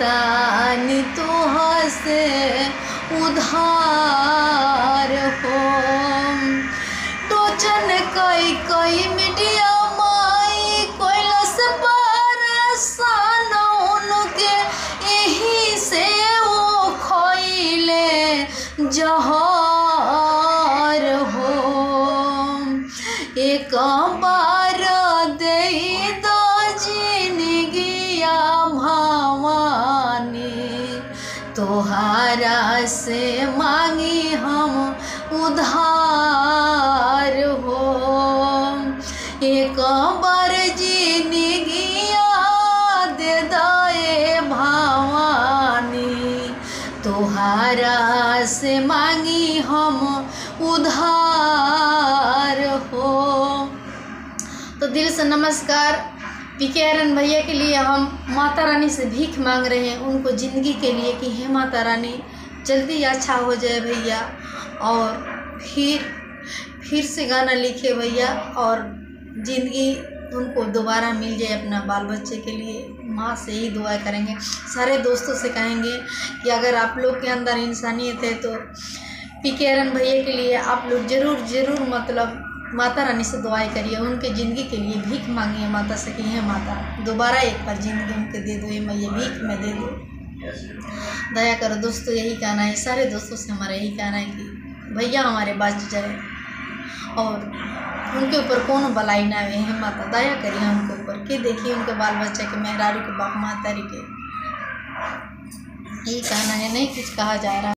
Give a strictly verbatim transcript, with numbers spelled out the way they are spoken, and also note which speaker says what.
Speaker 1: मांगता नी तोह से उधार हो। टोचन कई कई मीडिया माई कोइलस परेशान उनके यही से वो खोइले जहर हो। एक बार दे दो जिंदगिया भवानी तोहारा से मांगी हम उधार हो। एक बार जिंदगिया दे दे भवानी तोहारा से मांगी हम उधार हो। तो दिल से नमस्कार। पीके आर्यन भैया के लिए हम माता रानी से भीख मांग रहे हैं, उनको ज़िंदगी के लिए कि हे माता रानी जल्दी अच्छा हो जाए भैया, और फिर फिर से गाना लिखे भैया, और ज़िंदगी उनको दोबारा मिल जाए अपना बाल बच्चे के लिए। माँ से ही दुआ करेंगे। सारे दोस्तों से कहेंगे कि अगर आप लोग के अंदर इंसानियत है तो पीके आर्यन भैया के लिए आप लोग ज़रूर ज़रूर मतलब माता रानी से दुआएं करिए, उनके ज़िंदगी के लिए भीख मांगिए माता से कि हे माता दोबारा एक बार ज़िंदगी उनके दे दो, ये मैया भीख में दे दो, दया करो। दोस्तों यही कहना है, सारे दोस्तों से हमारा यही कहना है कि भैया हमारे बच जाए और उनके ऊपर कौन बलाई ना आए। हे माता दया करिए उनके ऊपर कि देखिए उनके बाल बच्चे के मेहरारू के बाप माता के। यही कहना है, नहीं कुछ कहा जा रहा।